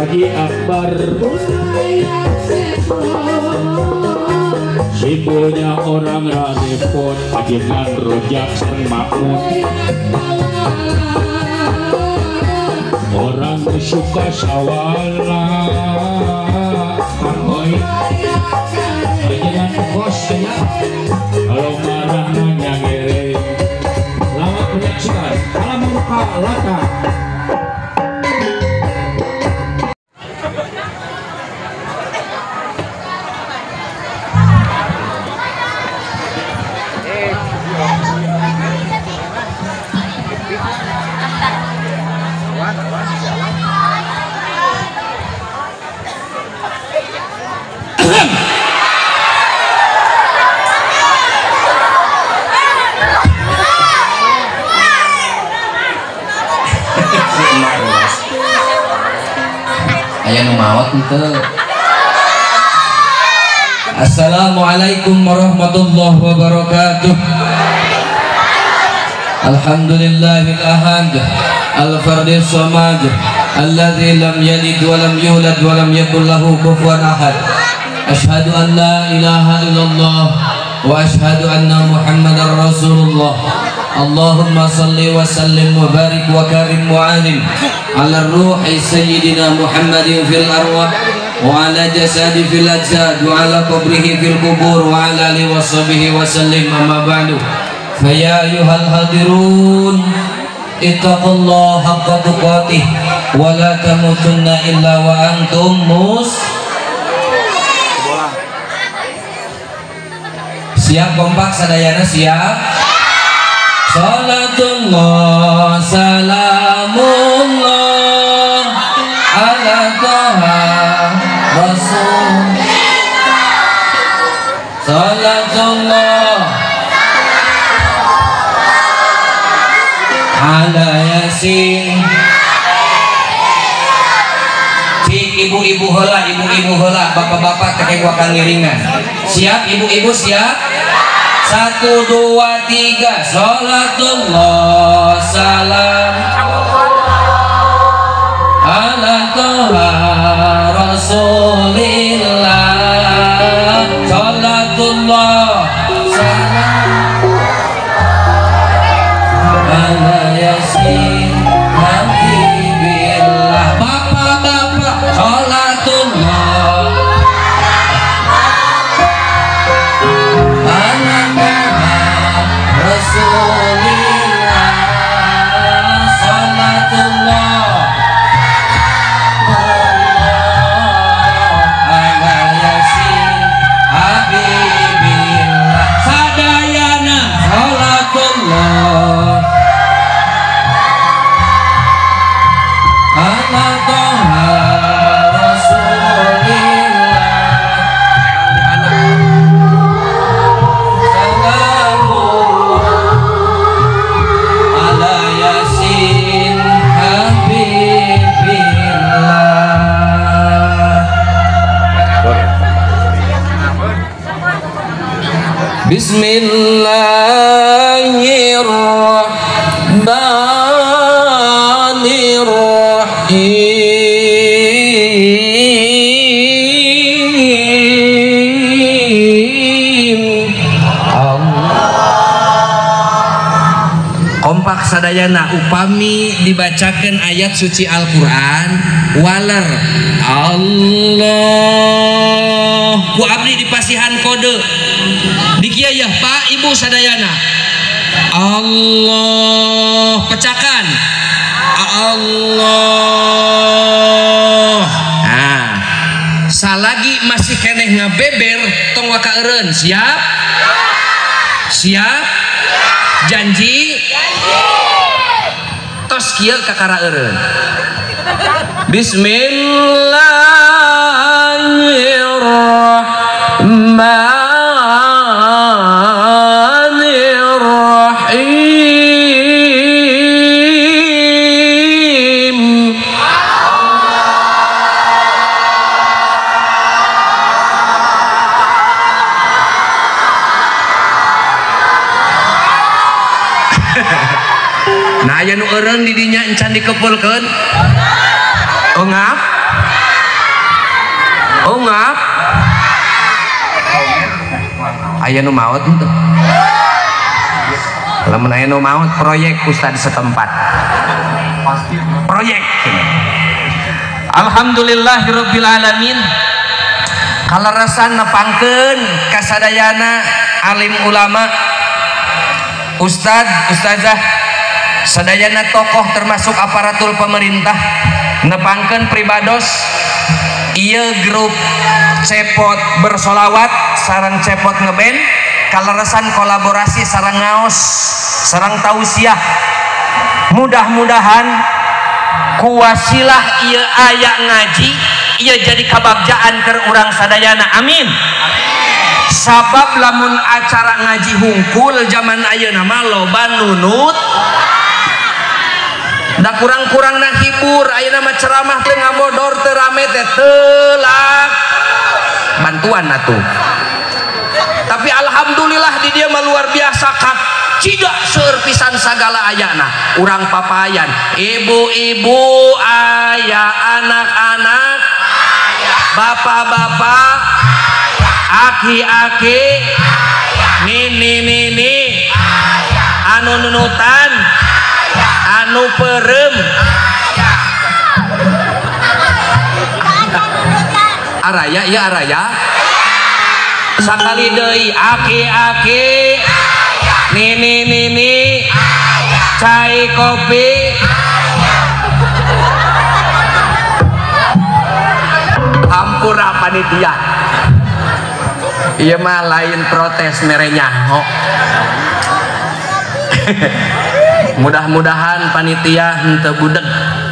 Haji Akbar simpulnya orang repot dengan rojak sang makmur orang suka sawala kangoi jangan kos ya kalau marah nanya ngereng lama penyaksian alam muka laka Assalamualaikum warahmatullahi wabarakatuh. Alhamdulillahil ahad al-fardis samad alladzi lam yalid wa lam yulad wa lam yakul lahu kufuwan ahad. Asyhadu an la ilaha illallah wa asyhadu anna Muhammadar Rasulullah. Allahumma salli wa sallim wa barik wa karim wa alim ala ruhi sayyidina Muhammadin fil arwah wa ala jasadi fil ajsad wa ala qabrihi fil kubur wa ala alihi wa sahbihi wa sallim amma ba'du. Fa ya ayyuhal hadirun ittaqullaha haqqa tuqatih wa la tamutunna illa wa antum siap kompak sadayana siap. Salatullah salamullah ala taha Rasul. Salatullah ala Yasin. Cik ibu-ibu heula, ibu-ibu heula, bapak-bapak tekek wakang ngiringan. Siap ibu-ibu siap? 1, 2, 3. Salatullah salam ala taha Rasulillah. Salatullah salam ala Yasin Habibillah. Bapak-bapak salatullah Rasulillah. Salatullah ala Yasin Habibillah. Sadayana salatullah ala taha Rasulillah. Bismillahirrahmanirrahim. Kompak sadayana upami dibacakan ayat suci Al-Quran waler Allah ku abdi dipasihan kode dikia ya Pak Ibu sadayana Allah pecakan Allah. Nah salagi masih keneh ngabeber tong waka eureun siap siap janji tos kieu kakara eureun. Bismillahirrahmanirrahim. Nah aya nu eureun di dinya encan dikepulkeun. Oh ngap Ungap aya nu maot henteu. Lamun aya nu maot proyek ustad setempat. Proyek. Alhamdulillahirabbil alamin. Kalarasan nepangkeun kasadayana alim ulama, ustad, ustazah, sadayana tokoh termasuk aparatur pemerintah nepangkeun pribados ieu grup cepot bersolawat sareng cepot ngeband kalarasan kolaborasi sareng ngaos sareng tausiah. Mudah-mudahan kuwasilah ieu aya ngaji ieu jadi kabagjaan keur urang sadayana. Amin. Sabab lamun acara ngaji hungkul zaman ayeuna mah loba nunut da kurang-kurang na hibur ayeuna mah ceramah teu ngamodor teu rame teh teulak bantuan atuh. Tapi alhamdulillah di dia mah luar biasa kat ciga seueur pisan sagala ayana. Urang papayan ibu-ibu aya anak-anak bapak-bapak aki-aki nini-nini anu nunutan anu perem araya ya araya sakali deui aki-aki nini-nini cai kopi hampura panitia. Iya mah lain protes merenya. Mudah-mudahan panitia henteu budeg.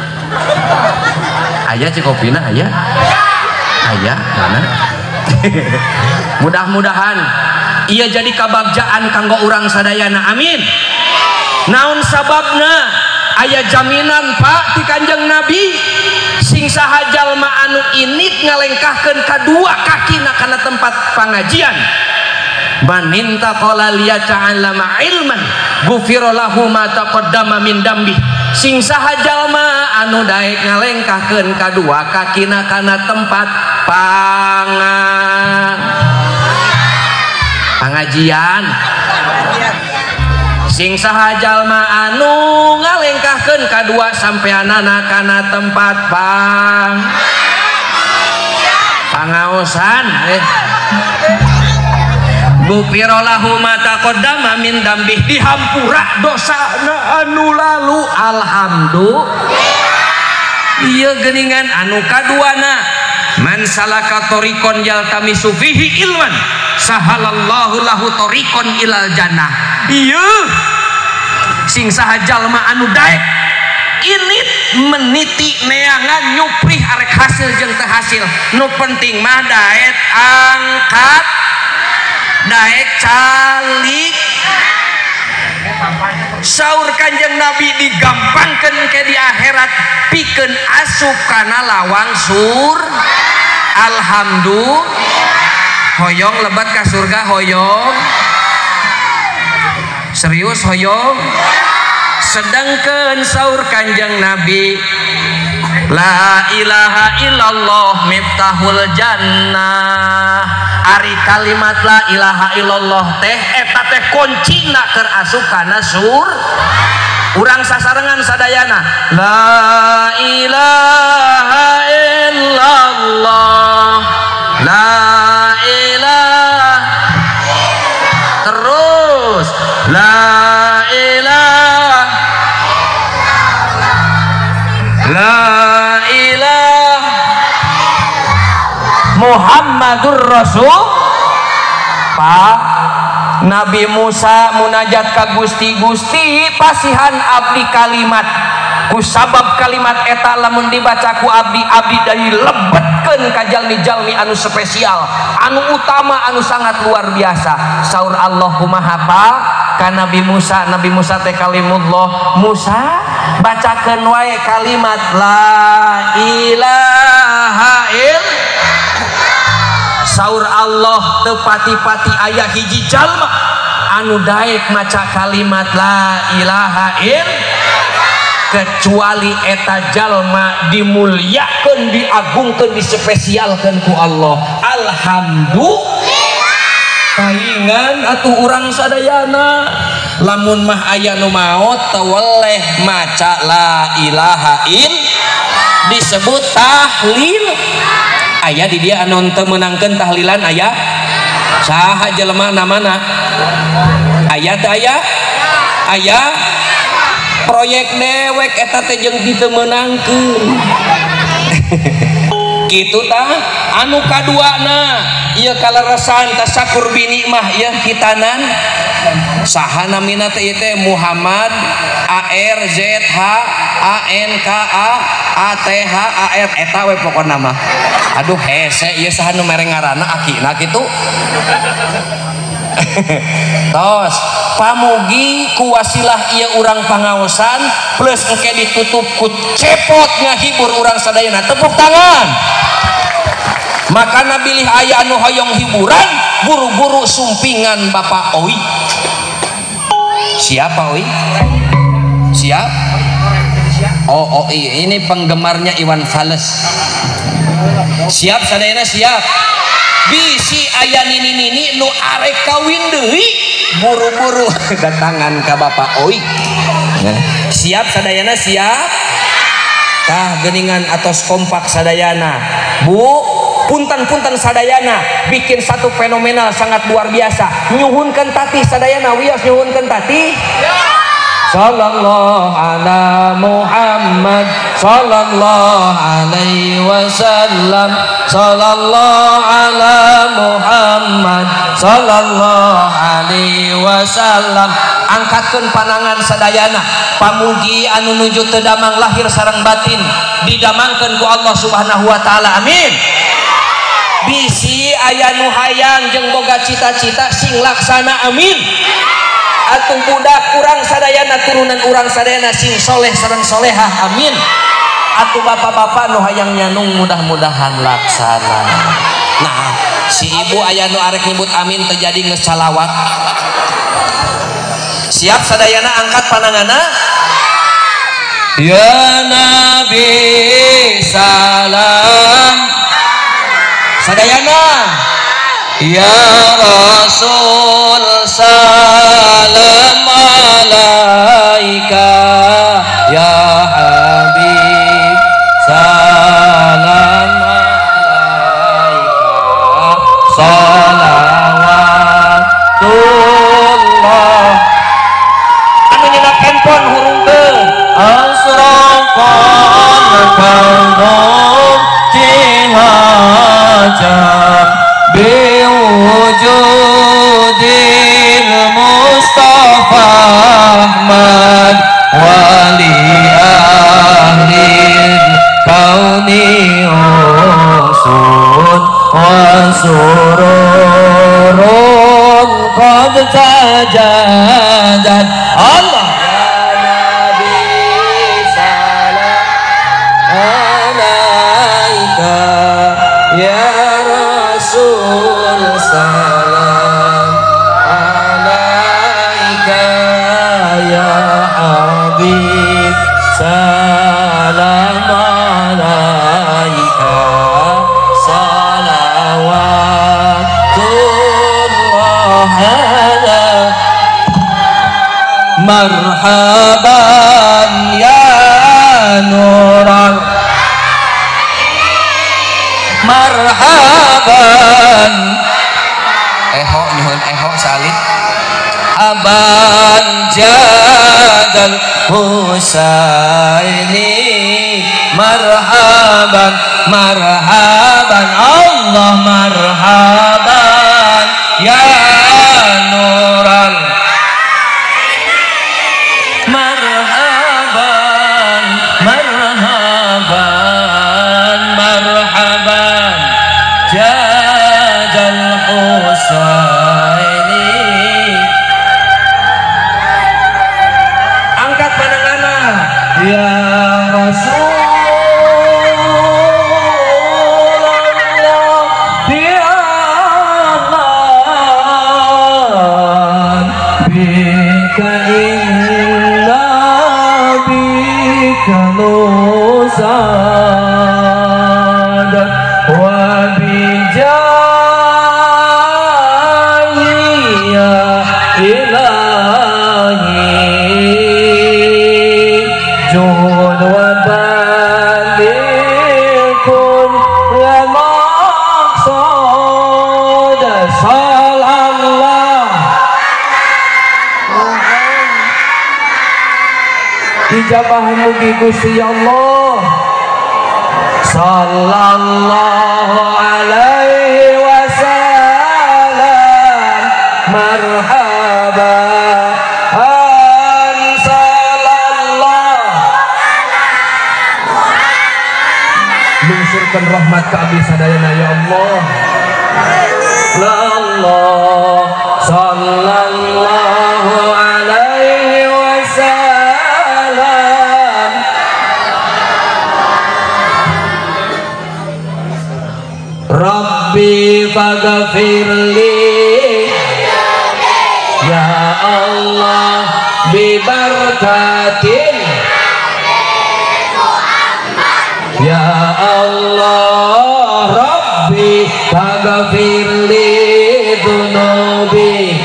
Aya cikopina aya? Aya mana? Mudah-mudahan ia jadi kabagjaan kanggo urang sadayana. Amin. Naon sababna? Aya jaminan Pak ti Kanjeng Nabi sing saha jalma anu init ngalengkahkeun kadua kakina kana tempat pangajian maninta qala liya ta'allama ilman ghufira lahu ma taqaddama min dambi. Sing saha jalma anu daek ngalengkahkeun kadua kakina kana tempat pangajian. Sing saha jalma anu ngalengkahkeun kadua sampeanana kana tempat pangaosan Ghufira lahu ma taqaddama min dambih, dihampura dosana anu lalu. Alhamdulillah. Ieu geuningan anu kaduana man salaka tariqon yaltamisu fihi ilman sahalallahu lahu tariqon ilal jannah. Ieu sing saha jalma anu daek init meniti neangan nyuprih arek hasil jeung teu hasil, nu penting mah daek angkat daek calik. Saur Kanjeng Nabi digampangkeun ke di akhirat pikeun asup kana lawang sur. Alhamdulillah. Hoyong lebat ka surga hoyong. Serius hoyong. Sedangkan saur Kanjeng Nabi la ilaha illallah miftahul jannah. Ari kalimat la ilaha illallah teh eta teh kuncina keur asup kana sur. Urang sasarengan sadayana la ilaha illallah la ilaha terus la ilaha la ilaha Muhammadur Rasul. Pak Nabi Musa munajat ka Gusti, Gusti pasihan abdi kalimat, ku sabab kalimat eta lamun dibaca ku abdi, abdi dari lebetkeun ka jalmi-jalmi anu spesial, anu utama, anu sangat luar biasa. Saur Allah kumaha Pak ka Nabi Musa, Nabi Musa teh kalimullah, Musa bacakeun wae kalimat la ilaha illallah. Saur Allah tepati-pati ayah hiji jalma anu daek maca kalimat la ilaha illallah kecuali eta jalma dimuliakeun, diagungkeun, dispesialkeun ku Allah. Alhamdulillah. Kaingan atuh urang sadayana lamun mah aya nu maot teweleh maca la ilaha illallah disebut tahlil. Aya di dia anu teu meunangkeun tahlilan aya saha jelema namana? Aya teh aya proyek dewek eta teh jeung kitu meunangkeun. Kitu tah anu kaduana ieu kalerasan tasakur bi nikmah ieu hitanan saha namina teh ieu teh Muhammad ARZHANKAATHAR eta we pokona mah. Aduh hese ieu saha nu mere ngaranna akina kitu. Tos pamugi ku wasilah ieu urang pangaosan plus engke ditutup ku cepot ngahibur urang sadayana, tepuk tangan. Makana bilih aya anu hoyong hiburan buru-buru sumpingan Bapak Oi. Siapa Oi? Siap? Oh iya, ini penggemarnya Iwan Fals. Siap sadayana siap. Bisi aya nini-nini nu arek kawin deui buru-buru datangan ka Bapak Oi. Siap sadayana siap. Tah geuningan atos kompak sadayana. Bu, punten-punten sadayana bikin satu fenomenal sangat luar biasa. Nyuhunkeun tatih sadayana, wios nyuhunkeun tatih. Sallallahu ala Muhammad sallallahu alaihi wasallam, sallallahu ala Muhammad sallallahu alaihi wasallam. Angkatkeun panangan sadayana pamugi anu nuju teu damang lahir sareng batin didamangkeun ku Allah Subhanahu wa taala. Amin. Bisi aya nu hayang jeung boga cita-cita sing laksana. Amin. Atuh budak urang sadayana turunan urang sadayana sing soleh sareng solehah. Amin. Atuh bapak-bapak nu hayang nyanung mudah-mudahan laksana. Nah si ibu aya nu arek nyebut amin terjadi geus salawat. Siap sadayana angkat pananganna. Ya Nabi salam sadayana. Ya Rasul salam alaika. Ya Habib salam alaika. Salawatullah. Anu nyenak handphone hurung teu. Asraqal kaum jihajam biwujudil Mustafa Ahmad wali ahlil kauni usun wa sururun qad tajadat. Allah ya Nabi salam alaika. Ya Rasul salam alaika. Ya Habib salam alaika. Salawatullah ala. Marhaban ya Nural. Marhaban eho nyuhun eho salit. Aban jadal Husaini. Marhaban marhaban Allah marhaban ya Nural. Marhaban marhaban marhaban jadal Husaini. Angkat pandanganna. Ya Rasulullah dijabah mugi Gusti Allah. Sallallahu alaihi wasallam marhaban sallallahu lungsurkan rahmat ke abdi sadayana ya Allah. Allah sallallahu alaihi wasallam. Rabbi faghfirli ya Allah bi barakatin ya Allah. Rabbi faghfirli dunubi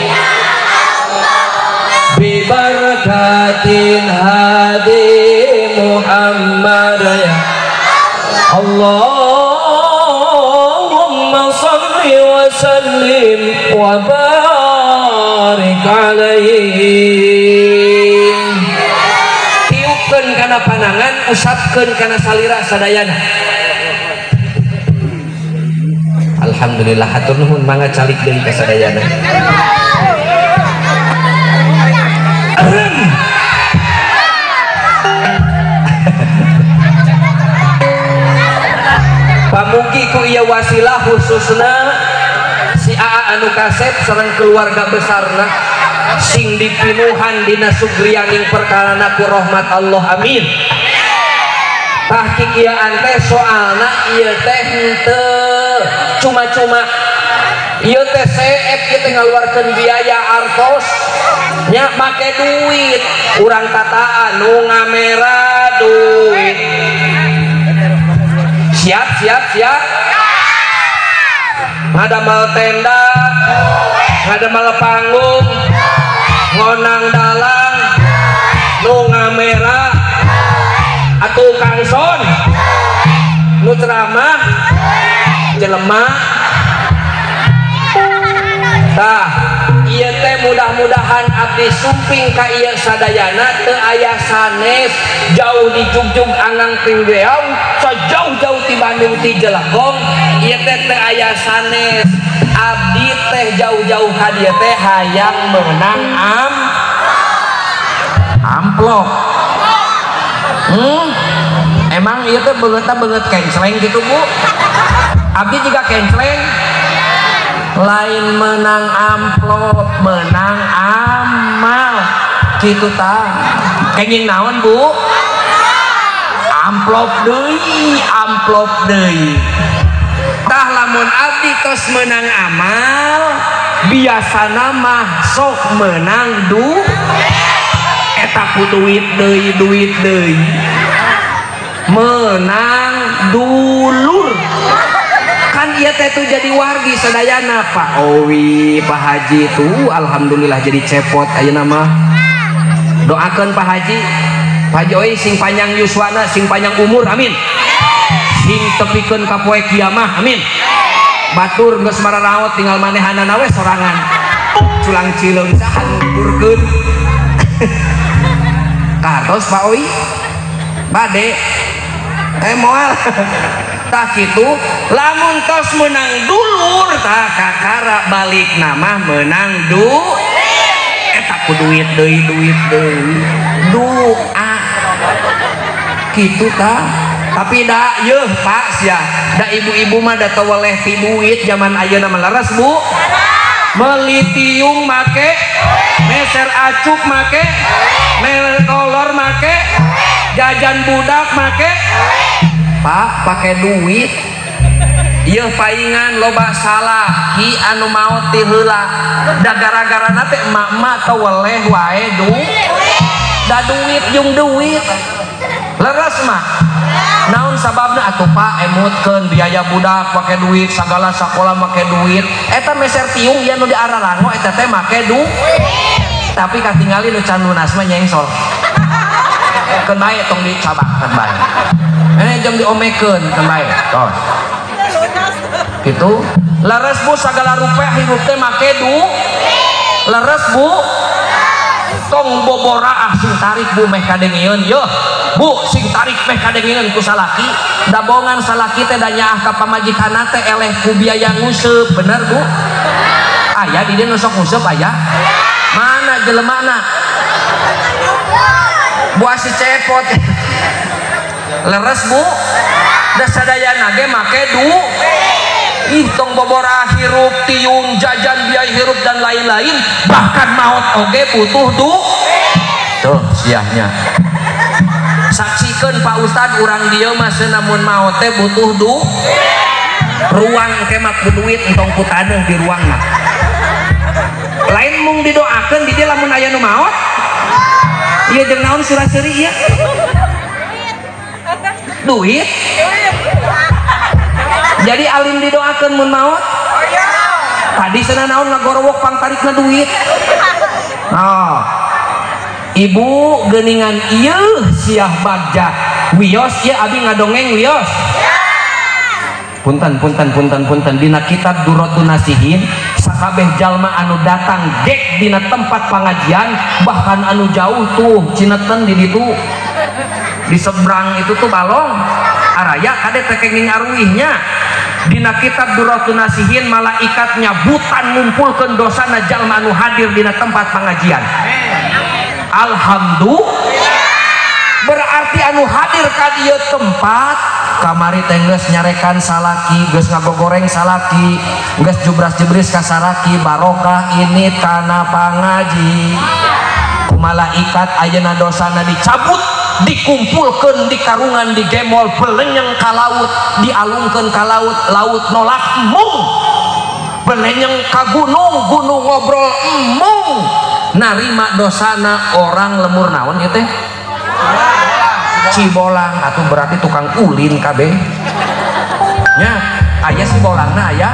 bi barakatin hadi Muhammad ya Allahumma salli wa sallim wa barik alaihi. Tiupkeun kana panangan, usapkeun kana salira sadayana. Alhamdulillah hatur nuhun mangga calik deui ka sadayana. Pamugi ku ieu wasilah khususna si Aa anu kasep sareng keluarga besarna sing dipinuhan dina sugrianing perkarana ku rahmat Allah amin. Tah kikiaan teh soalna ieu teh henteu cuma-cuma ieu teh seep kieu teh ngaluarkeun biaya artos nya make duit urang tataan nu ngamera duit. Siap ngadamel tenda ngadamel panggung ngonang dalang nu ngamera atuh kangson nu ceramah jelema tah ieu teh mudah-mudahan abdi sumping ka ieu sadayana teu aya sanes jauh di Jugjug Angang Ting Beong sajauh-jauh ti Bandung ti Jelagong ieu teh teu aya sanes abdi teh jauh-jauh ka dieu teh hayang meunang amplop. Emang ieu teh beungeut kenceleng gitu Bu? Abdi juga kenceleng lain menang amplop menang amal gitu tah kenging naon Bu? Amplop deui tah lamun abdi tos menang amal biasana mah sok menang eta ku duit deui menang dulur kan ieu teh tuh jadi wargi sadayana Pak Owi Pak Haji tuh alhamdulillah jadi cepot ayeuna mah doakeun Pak Haji Owi sing panjang yuswana sing panjang umur amin sing tepikeun ka poe kiamah amin batur geus mararaot tinggal manehanana we sorangan culang cileun saha ngukurkeun katos Pak Owi bade moal tah kitu lamun tos menang dulur tah kakara balik nama menang eta ku duit deui doa kitu tah tapi da yeuh Pak sia da ibu-ibu mah da teweleh ti duit zaman ayeuna mah laras Bu meuli tiung make meser acuk make kolor make jajan budak make Pak pakai duit ieu paingan loba salah ki anu maot ti heula da gara-garana teh emak-emak teweleh wae da duit jeung duit leres mah naon sababna atuh Pak emutkeun biaya budak pakai duit sagala sakola make duit eta meser tiung ieu nu diaralango eta teh make duit tapi katingali nu can lunas mah nyengsol keun bae tong dicabakkeun bae jam diomekeun keun bae tos kitu leres Bu sagala rupiah hirup teh make leres Bu tong bobora sing tarik Bu meh kadengieun yo Bu sing tarik meh kadengieun ku salaki dabongan salaki teh da nyaah ka pamajikanna teh eleh ku biaya nguseup bener Bu aya di dieu nu sok nguseup aya mana jelemana Bu si cepot leres Bu da sadayana ge make ih tong bobora hirup tiung jajan biaya hirup dan lain-lain bahkan maut oge butuh tuh siahnya saksikeun Pak Ustad urang dieu mah namun maut teh butuh ruang ke mak duit entong putadeung di ruangna lain mung didoakeun di dieu lamun aya nu maot ieu jeung naon suraseri ieu duit jadi alim didoakeun mun maot tadi sana naon ngagorowok pangtarikna duit ibu geuningan ieu siah bagja wios ieu abi ngadongeng wios punten dina kitab Duratun Nasihin sakabeh jalma anu datang dek dina tempat pengajian bahkan anu jauh tuh Cineten di ditu di seberang itu tuh balong araya kade tekenging arwihnya dina kitab Duratun Nasihin malaikat nyabutan ngumpulkeun dosana jalma anu hadir dina tempat pengajian alhamdulillah berarti anu hadir ka dieu tempat kamari teh geus nyarekan salaki geus ngagogoreng salaki geus jubras-jubris ka salaki barokah ini kana pangaji ku malaikat ayeuna dosana dicabut dikumpulkeun di karungan digemol belenyeng ka laut dialungkeun ka laut laut nolak embung belenyeng ka gunung gunung ngobrol embung narima dosana orang lemur naon ieu teh cibolang atau berarti tukang ulin kabeh nya aya cibolangna aya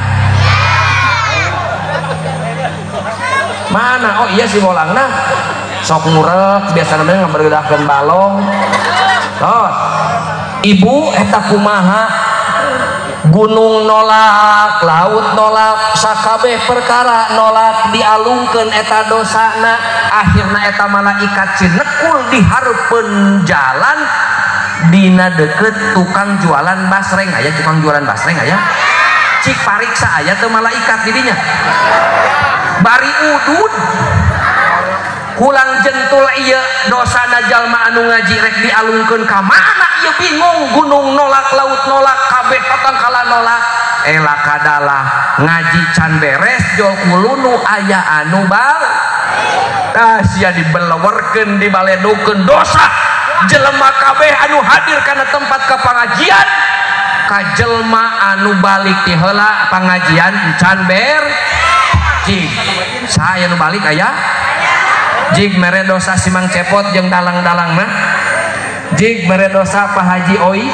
mana oh iya cibolangna sok ngurek biasa namanya ngeberedahkeun balong tos ibu eta kumaha gunung nolak laut nolak sakabeh perkara nolak dialungkeun eta dosana akhirna eta malaikat cinekul dihareupeun jalan dina deket tukang jualan basreng aya tukang jualan basreng aya cik pariksa aya teu malaikat di dinya bari udud kulang jentul ieu dosana jalma anu ngaji rek dialungkeun ka mana ieu bingung gunung nolak laut nolak kabeh tatangkala nolak ela kadalah ngaji can beres jol kulunu aya anu bal sia dibelewerkeun dibaledukeun dosa jelema kabeh anu hadir kana tempat kepengajian ka jelma anu balik ti heula pengajian can ber cik saya anu balik aya jig mere dosa si Mang Cepot jeung dalang-dalang mah jig mere dosa Pak Haji Oi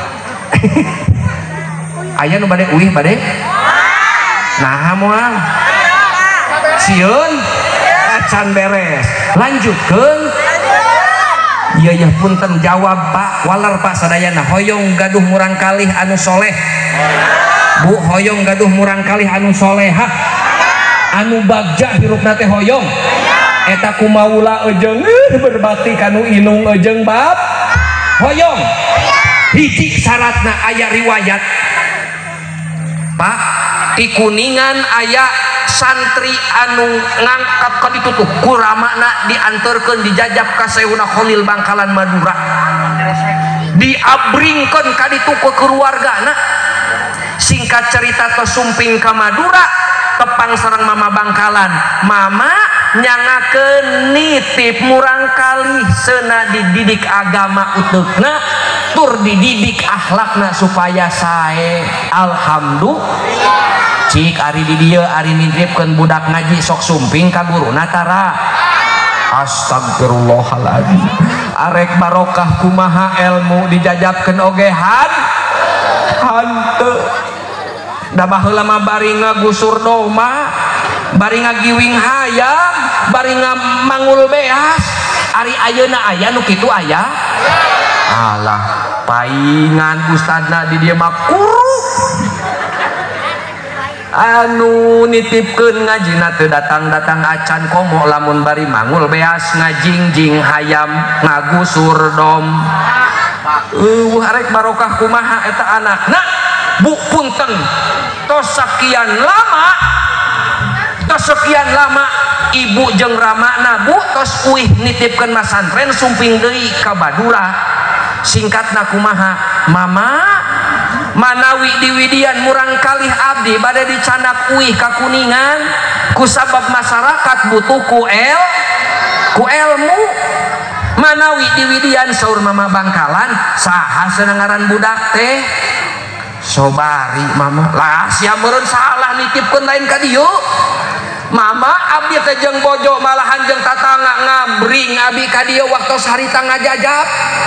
aya nu bade uih bade nah moal sieun can beres lanjutkeun iya ya punten jawab Pak waler Pak sadayana hoyong gaduh murang kalih anu soleh Bu hoyong gaduh murang kalih anu solehah anu bagja hirupna teh hoyong eta kumaula ejeng berbakti kanu inung ejeng bab hoyong hiji syaratna aya riwayat Pak di Kuningan aya santri anu ngangkat ka ditu tuh kuramana dianterkeun dijajab ka Seuna Khalil Bangkalan Madura diabringkeun ka ditu ke keluargana singkat cerita teh sumping ka Madura tepang sareng mama Bangkalan mama nyangakeun nitip murang kalih seuna dididik agama uteukna tur dididik akhlakna supaya sae alhamdulillah cik ari di dieu ari nitipkeun budak ngaji sok sumping ka guruna tara astagfirullahaladzim arek barokah kumaha ilmu dijajabkeun oge hanteu da baheula mah bari ngagusur doma bari ngagiwing hayam bari ngamangul beas ari ayeuna aya nu kitu aya alah paingan ustadna di dieu mah kuru anu nitipkeun ngajina teu datang-datang acan komo lamun bari mangul beas ngajingjing hayam ngagusur dom arek barokah kumaha eta anakna bu punten tos sekian lama ibu jeung ramana bu tos uih nitipkeun masantren sumping deui ka Badura singkatna kumaha mama manawi diwidian murang kalih abdi bade dicanak uih ka Kuningan kusabab masyarakat butuh ku ilmu manawi diwidian saur mama Bangkalan saha senengaran budak teh Sobari mama lah sia meureun salah nitipkeun lain ka dieu mama abdi teh jeung bojo malahan jeung tatangga ngabring abi ka dieu waktos harita ngajajab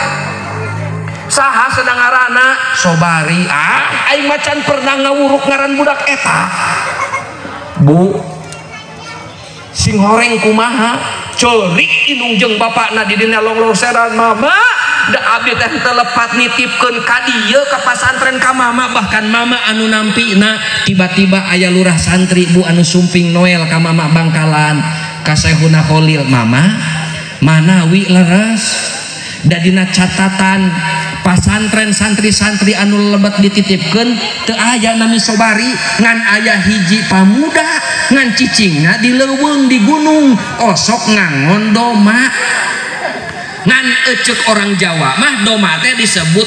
saha senangarana Sobari aing macan pernah ngawuruk ngaran budak eta bu sing horeng kumaha ceurik indung jeung bapakna di dina longloseran mama da abdi teh telepat nitipkeun ka dieu ka pasantren ka mama bahkan mama anu nampina tiba-tiba aya lurah santri bu anu sumping Noel ka mama Bangkalan ka Syekhuna Khalil mama manawi leres da dina catatan pasantren santri-santri anu lebet dititipkeun teu aya nami Sobari ngan aya hiji pamuda ngan cicingna di leuweung di gunung osok ngangon doma ngan ecek orang Jawa mah doma teh disebut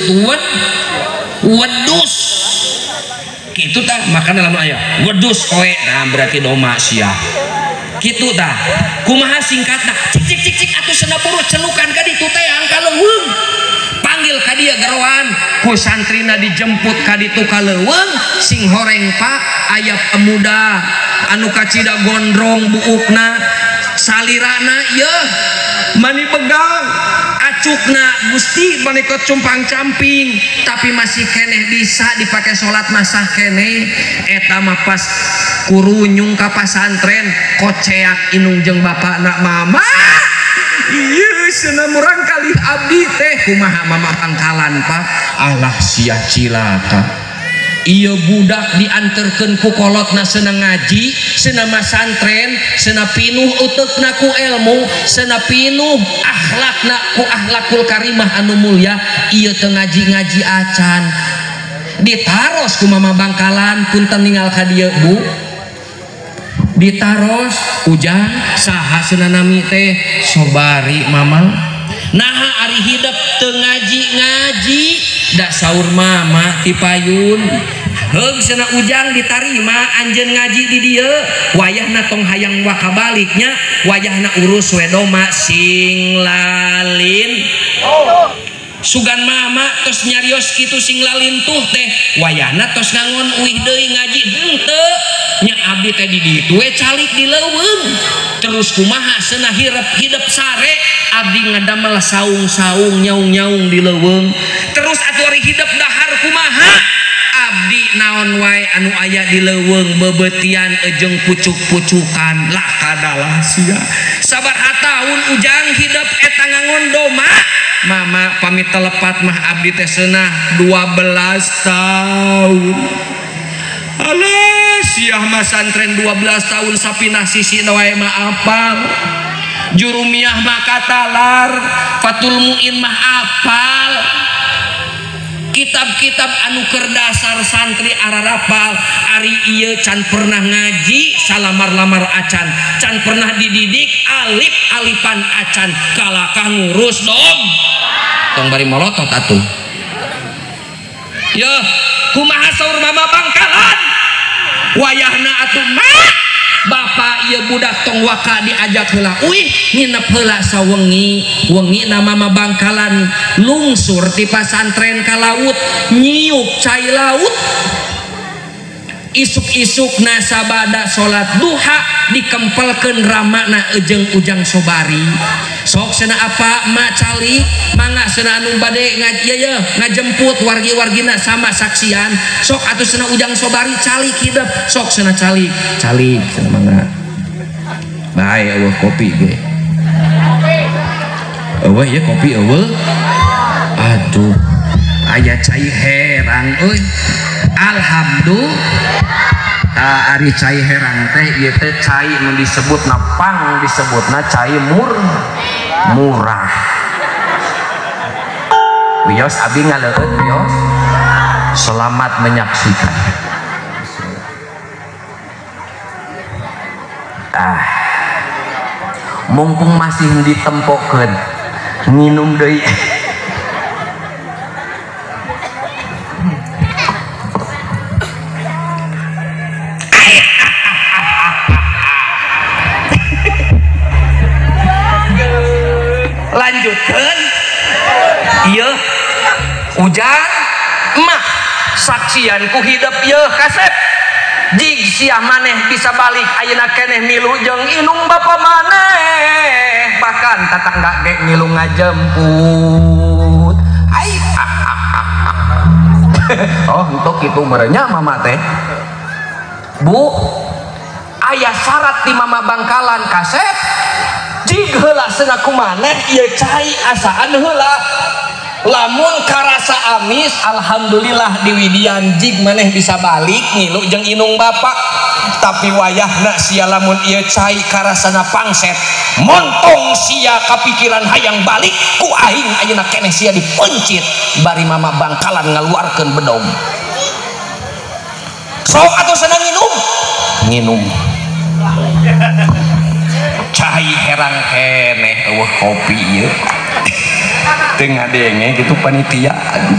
wedus kitu tah makana lamun aya wedus koe nah berarti doma sia kitu tah kumaha singkatna cik cik cik atuh cenah buru celukan ka ditu teh angka leuweung panggil ka dia geroan ku santrina dijemput ka ditu ka leuweung sing horeng pak aya pemuda anu kacida gondrong buukna salirana ieu mani pegang acukna Gusti maneka cumpang camping tapi masih keneh bisa dipakai sholat masah keneh eta mah pas kurunyung ka pasantren koceak inung jeung bapakna mama ieu cenah murang kalih abdi teh kumaha mama Bangkalan pak alah sia cilaka iya budak dianterkeun ku kolotna seunang ngaji seunang masantren seunang pinuh uteukna ku ilmu seunang pinuh akhlakna ku akhlakul karimah anu mulya ieu teu ngaji-ngaji acan ditaros ku mama Bangkalan punten ninggal ka dieu bu ditaros ujang saha seunanami teh Sobari mama nah ari hidup teu ngaji-ngaji da saur mama ti payun heug cenah ujang ditarima anjeun ngaji di dieu wayahna tong hayang wakabaliknya wayahna urus we doma sing lalin sugan mama tos nyarios kitu sing lalin tuh teh wayahna tos ngangon uih deui ngaji henteu nya abdi teh di ditu we calik di leuweung terus kumaha cenah hidup sare abdi ngadamel saung-saung nyaung-nyaung di leuweung terus atuh ari hidup dahar kumaha abdi naon wae anu aya di leuweung bebetian jeung pucuk-pucukan lah kadalah sia sabaraha taun ujang hidup eta ngangon doma mama pamit telepat mah abdi teh seunah 12 tahun alah sia masantren 12 tahun sapinah sisi wae mah apal jurumiyah mah katalar fatul muin mah apal kitab-kitab anu keur dasar santri ararapal ari ieu can pernah ngaji salamar-lamar acan can pernah dididik alif alifan acan kalakah ngurus dom tong bari molotot atuh ya kumaha saur mama Bangkalan wayahna atuh mah bapak ieu budak tong waka diajak heula uih nginep heula sawengi wengi na mama Bangkalan lungsur ti pasantren ka laut nyiuk cai laut isuk-isuk na sabada salat duha dikempelkeun ramana jeung ujang Sobari sok cenah apa ma cali mangga cenah anu bade ngajemput wargi-wargina sama saksian sok atuh cenah ujang Sobari calik hidup sok cenah calik cenah mangga bae eueuh kopi ge eueuh ya kopi eueuh aduh aya cai herang euy alhamdulillah Ari cai herang teh ieu teh cai nu disebutna pang disebutna cai murah. Wios abi ngaleueut wios. Selamat menyaksikan. Mumpung masih ditempokeun nginum deui. Lanjutkan iya ujang mah saksian ku hidup ieu kasep jig sia maneh bisa balik ayeuna keneh milu jeung inung bapa maneh bahkan tetangga ge milu ngajemput ai oh untuk itu merenya mama teh bu aya syarat di mama Bangkalan kasep jig heula cenah kumaneh ieu cai asaan heula lamun karasa amis alhamdulillah di widian jig maneh bisa balik ngilu jeung inung bapak tapi wayahna sia lamun ieu cai karasana pangset montong sia kapikiran hayang balik ku aing ayeuna keneh sia dipencit bari mama Bangkalan ngaluarkeun bedog sok atuh senang nginum cai herang keneh eueuh kopi ieu teu ngadenge gitu panitia.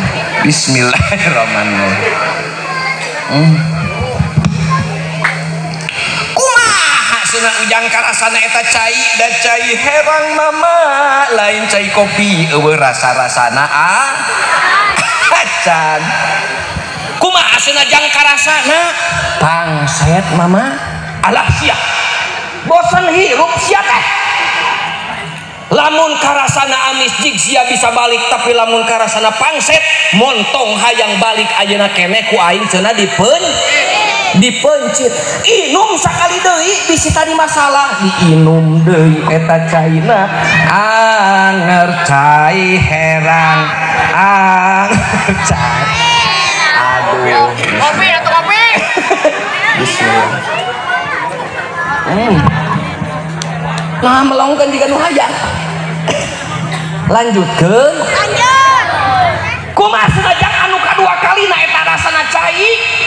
Bismillahirrahmanirrahim. Kumaha cenah ujang karasana eta cai da cai herang mama lain cai kopi eueuh rasa-rasana acan. Kumaha cenah jang karasana pangset mama alah sia bosan hirup sia teh lamun karasana amis jig sia bisa balik tapi lamun karasana pangset montong hayang balik ayeuna keneh ku aing cenah dipencit inum sakali deui bisi tadi masalah diinum deui eta caina anger cai herang anger cai aduh kopi atau kopi bismillah. Nah melongkan jika nu hayang lanjutkeun kumaha senajang anu kadua kali na eta rasana cai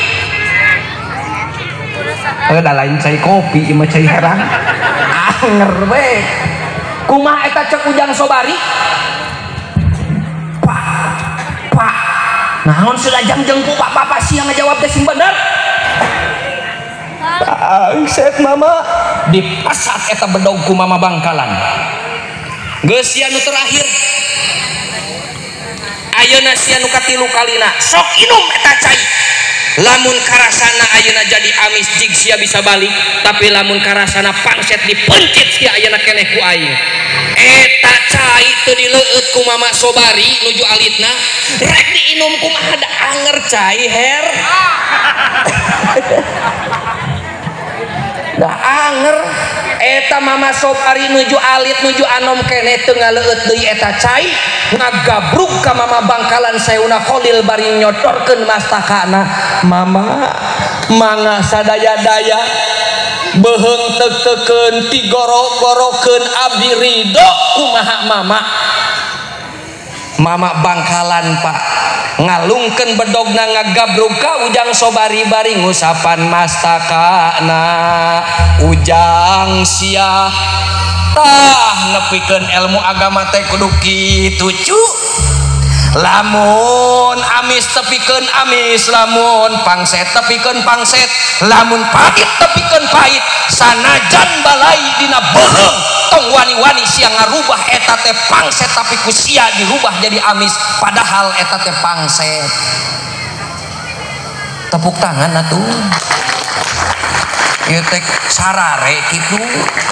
da lain cai kopi ieu cai herang anger we kumaha eta cek ujang sobari pak naon senajang jeung ku bapak sia ngajawab teh sing bener set mama dipasat eta bedog ku mama Bangkalan geus sia nu terakhir ayeuna sia nu katilu kalina sok inum eta cai lamun karasana ayeuna jadi amis jig sia bisa balik tapi lamun karasana pangset dipencit sia ayeuna keneh ku aing eta cai teu dileueut ku mama Sobari nuju alitna rek diinum kumaha da anger cai her dah anger eta mama Sobari nuju alit nuju anom keneh teu ngaleueut deui eta cai ngagabruk ka mama Bangkalan saeuna Khalil bari nyodorkeun mastakana mama mangga sadaya-daya beheung teu-teukeun tigoro-gorokeun abdi ridho kumaha mama Bangkalan pak ngalungkeun bedogna ngagabruk ka ujang Sobari bari ngusapan mastakana ujang sia tah nepikeun ilmu agama teh kudu kitu cu lamun amis tepikeun amis lamun pangset tepikeun pangset lamun pahit tepikeun pahit sanajan balai dina beheung tong wani-wani sia ngarubah eta teh pangset tapi ku sia dirubah jadi amis padahal eta teh pangset tepuk tangan atuh ieu teh sarare kitu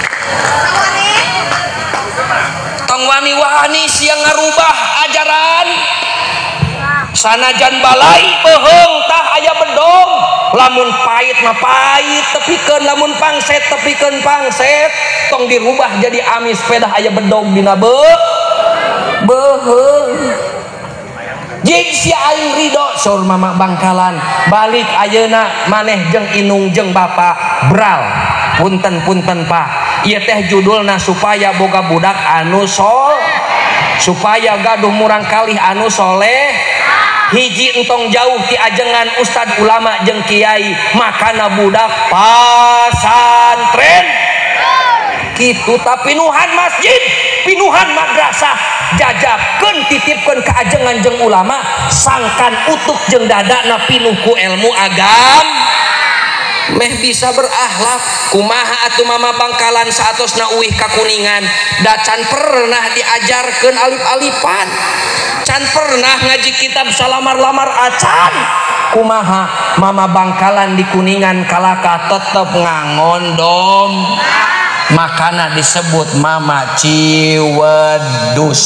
tong wani-wani sia ngarubah ajaran sanajan balai beheung tah aya bedog lamun pahit mah pahit tepikeun lamun pangset tepikeun pangset tong dirubah jadi amis pedah aya bedog dina beheung jig si aing ridho saur mama Bangkalan balik ayeuna maneh jeung inung jeung bapa bral punten Pak ieu teh judulna supaya boga budak anu supaya gaduh murang kalih anu soleh hiji entong jauh ti ajengan ustad ulama jeung kiai makana budak pasantren kitu tapi pinuhan masjid pinuhan madrasah jajabkeun titipkeun ka ajengan jeung ulama sangkan utuk jeung dadana pinuh ku ilmu agama meh bisa berakhlak kumaha atuh mama Bangkalan saatosna uih ka Kuningan da can pernah diajarkeun alif-alifan can pernah ngaji kitab salamar-lamar acan kumaha mama Bangkalan di Kuningan kalaka tetep ngangondom makana disebut mama Ciwedus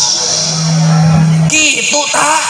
gitu tah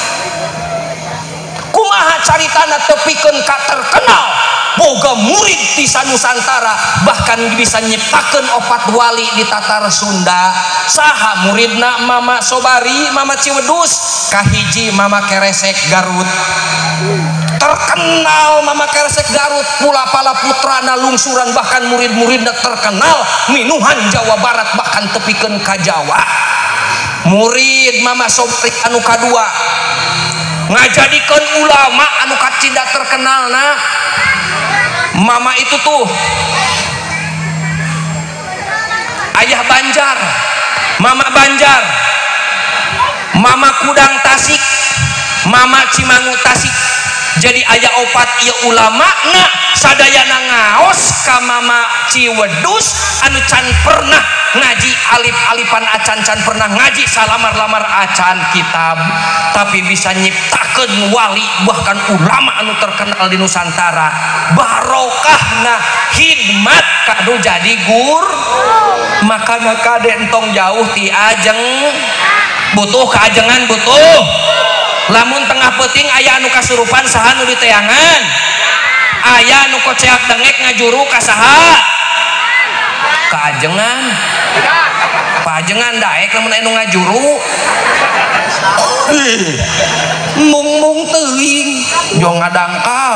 kumaha caritana tepikeun ka terkenal boga murid di Nusantara bahkan bisa nyiptakeun opat wali di Tatar Sunda saha muridna mama Sobari mama Ciwedus kahiji mama Keresek Garut terkenal mama Keresek Garut pula pala putrana lungsuran bahkan murid-muridna terkenal minuhan Jawa Barat bahkan tepikeun ka Jawa murid mama Sobari anu kadua ngajadikeun ulama anu kacida terkenalna mama itu tuh ayah Banjar mama Banjar mama Kudang Tasik mama Cimangu Tasik jadi ayah opat ieu ulama na sadayana ngaos ka mama Ciwedus anu can pernah ngaji alif-alifan acan can pernah ngaji salamar-lamar acan kitab tapi bisa nyiptakeun wali bahkan ulama anu terkenal di Nusantara barokahna hidmat kadu jadi gur makana kade entong jauh ti ajeng butuh kaajengan butuh lamun tengah peuting aya anu kasurupan saha nu diteangan aya anu koceak dengek ngajuru ka saha kaajengan pajengan daek lamun anu ngajuru mung teuing jong ngadangkap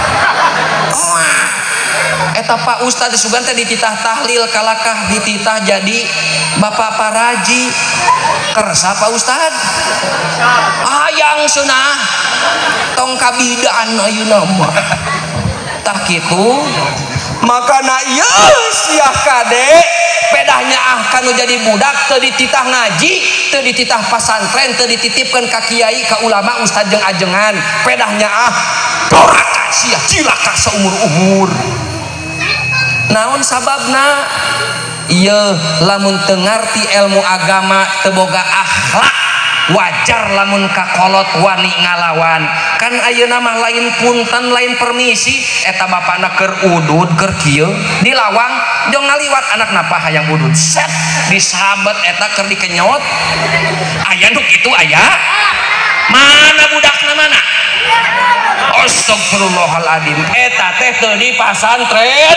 eta Pak Ustad sugan teh dititah tahlil kalakah dititah jadi Bapak Paraji kersa Pak Ustad hayang seunah tong kabidan ayeuna mah tah kitu makana ieu siah kade pedahnya kanu jadi budak teu dititah ngaji teu dititah pasantren teu dititipkeun ka kiai ka ulama ustad jeung ajengan pedahnya doraka sia cilaka saumur-umur naon sababna ieu lamun teu ngarti ilmu agama teu boga akhlak wajar lamun kakolot wani ngalawan kan ayeuna mah lain punten lain permisi eta bapakna keur udud keur kieu di lawang jong ngaliwat anak napa hayang udud set disabet eta keur dikenyot aya nu kitu aya mana budakna mana astagfirullahaladzim eta teh teu di pasantren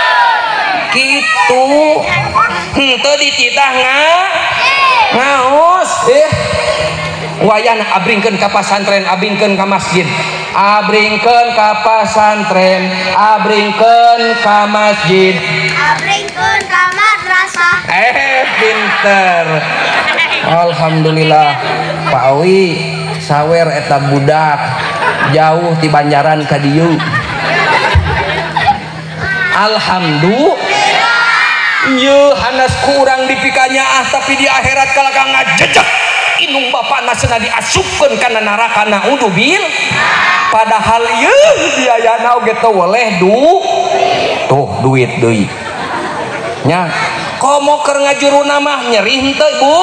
kitu teu dititah ngaos wayana abringkeun ka pasantren abringkeun ka masjid abringkeun ka pasantren abringkeun ka masjid abringkeun ka madrasah pinter alhamdulillah Pak Awi sawer eta budak jauh ti Banjaran ka dieu alhamdulillah ieu hanas kurang dipikanya tapi di akhirat kalaka ngajejek inung bapak nasena diasupkeun kana neraka naudzubil padahal ieu biayana oge teu weleh tuh duit deui nya komo keur ngajuruna mah nyeri henteu Bu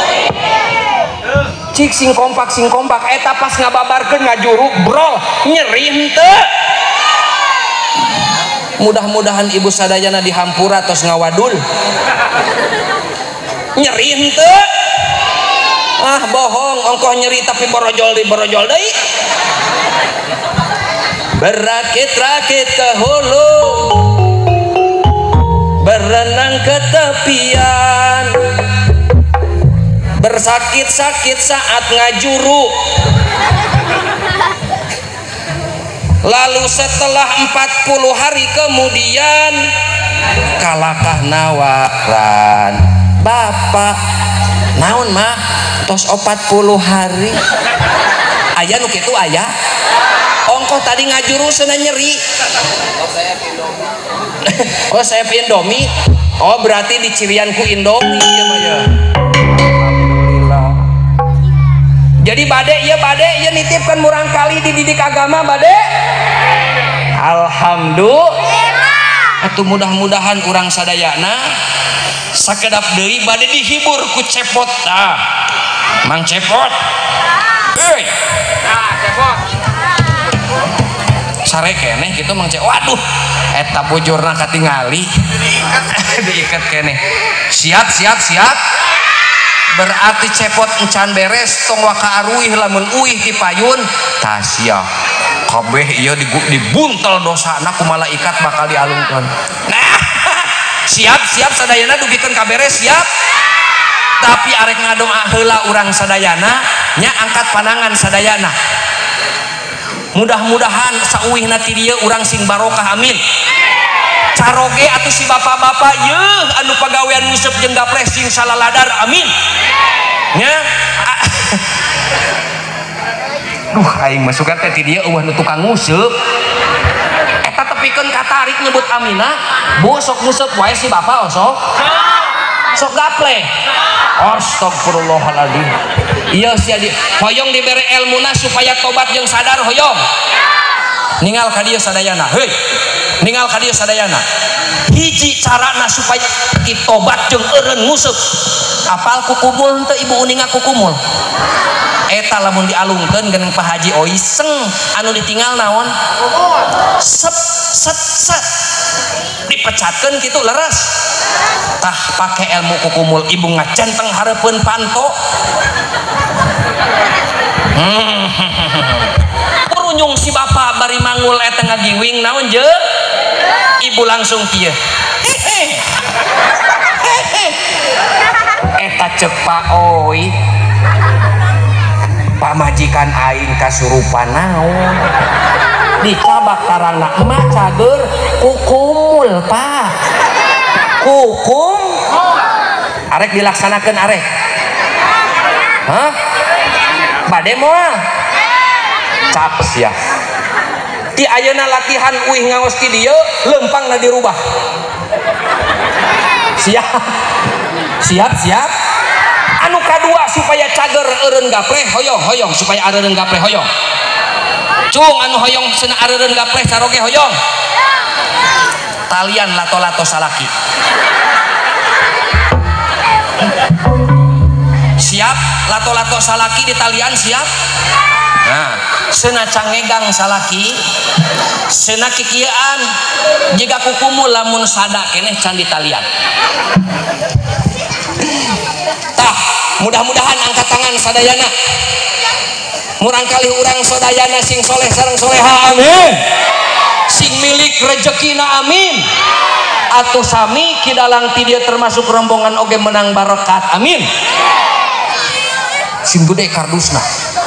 cik sing kompak eta pas ngababarkeun ngajuru brol nyeri henteu mudah-mudahan ibu sadayana dihampura tos ngawadul nyeri henteu bohong ongkoh nyeri tapi borojol deui berakit-rakit ke hulu berenang ke tepian bersakit-sakit saat ngajuru Lalu setelah 40 hari kemudian kalakah nawaran bapak naon mah tos 40 hari aya nu kitu aya ongkoh tadi ngajuruseun nyeri oh saya Indomie oh berarti dicirian ku Indomie ya mah ya. Alhamdulillah jadi bade ya nitipkan murang kali dididik agama bade alhamdulillah atuh mudah-mudahan urang sadayana sakedap deui bade dihibur ku cepot tah Mang Cepot euy cepot sare keneh kitu Mang Cepot waduh eta bojorna katingali diiket keneh siap berarti Cepot encan beres tong waka aruih lamun uih ti payun tah sia kabeh ieu dibuntel dosana ku malaikat bakal dialungkeun nah siap sadayana dugikeun ka beres siap tapi arek ngadoa heula urang sadayana nya angkat panangan sadayana mudah-mudahan sauwihna ti dieu urang sing barokah amin caroge atuh si bapak-bapak yeuh anu pagawean nguseup jeung gapleh sing salaladar amin nya duh aing mah sugan teh ti dieu eueuh nu tukang nguseup eta tepikeun katarik nyebut Aminah bu sok nguseup wae si bapak sok gapleh astagfirullahaladzim iya sia di hoyong dibere ilmuna supaya tobat jeung sadar hoyong ningal ka dieu sadayana heuy ningal ka dieu sadayana hiji carana supaya tobat jeung eureun nguseup apal kukumul teu ibu uninga kukumul eta lamun dialungkeun gening Pak Haji Oiseng anu ditinggal naon set dipecatkeun kitu leres tah pake ilmu kukumul ibu ngacenteng hareupeun panto purunyung si bapak bari mangul eta ngagiwing naon je ibu langsung kieu eta ceuk Pak Oi Pak majikan aing kasurupan naon dicabak tarangna emak cager kukumul Pak kukum arek dilaksanakeun arek hah bade moal cap sia ti ayeuna latihan uih ngaos ti dieu lempangna dirubah siap anu kadua supaya cager eureun gapleh hoyong supaya areureun gapleh hoyong cung anu hoyong cenah areureun gapleh caroge hoyong talian lato-lato salaki siap lato-lato salaki di talian siap nah seuna cangegang salaki seuna kikieuan jiga kukumul lamun sada keneh can di talian tah mudah-mudahan angkat tangan sadayana murang kali urang sadayana sing soleh sareng soleha amin sing milik rezekina amin atuh sami kidalang ti dieu termasuk rombongan oge menang barokat amin sing gede kardusna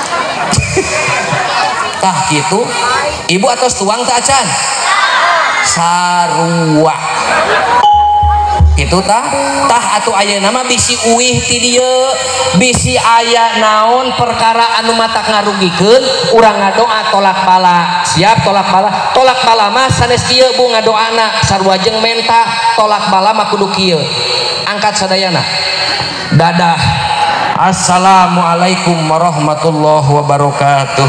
tah kitu ibu atos tuang teh acan sarua itu tah atuh ayeuna mah bisi uih ti dieu bisi aya naon perkara anu matak ngarugikeun urang ngadoa tolak bala siap tolak bala mah sanes kieu bu ngadoana sarua jeung menta tolak bala mah kudu kieu angkat sadayana dadah assalamualaikum warahmatullahi wabarakatuh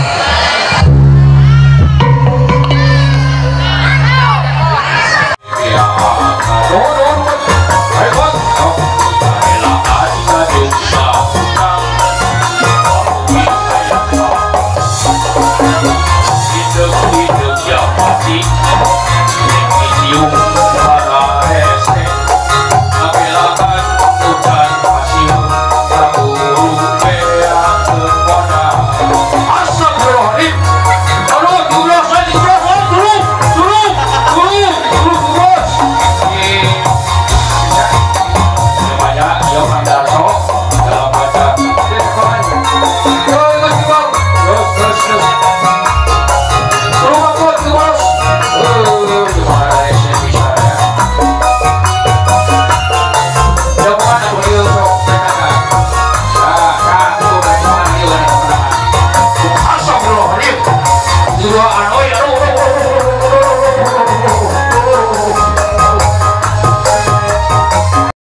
Hidup yang pasti, yang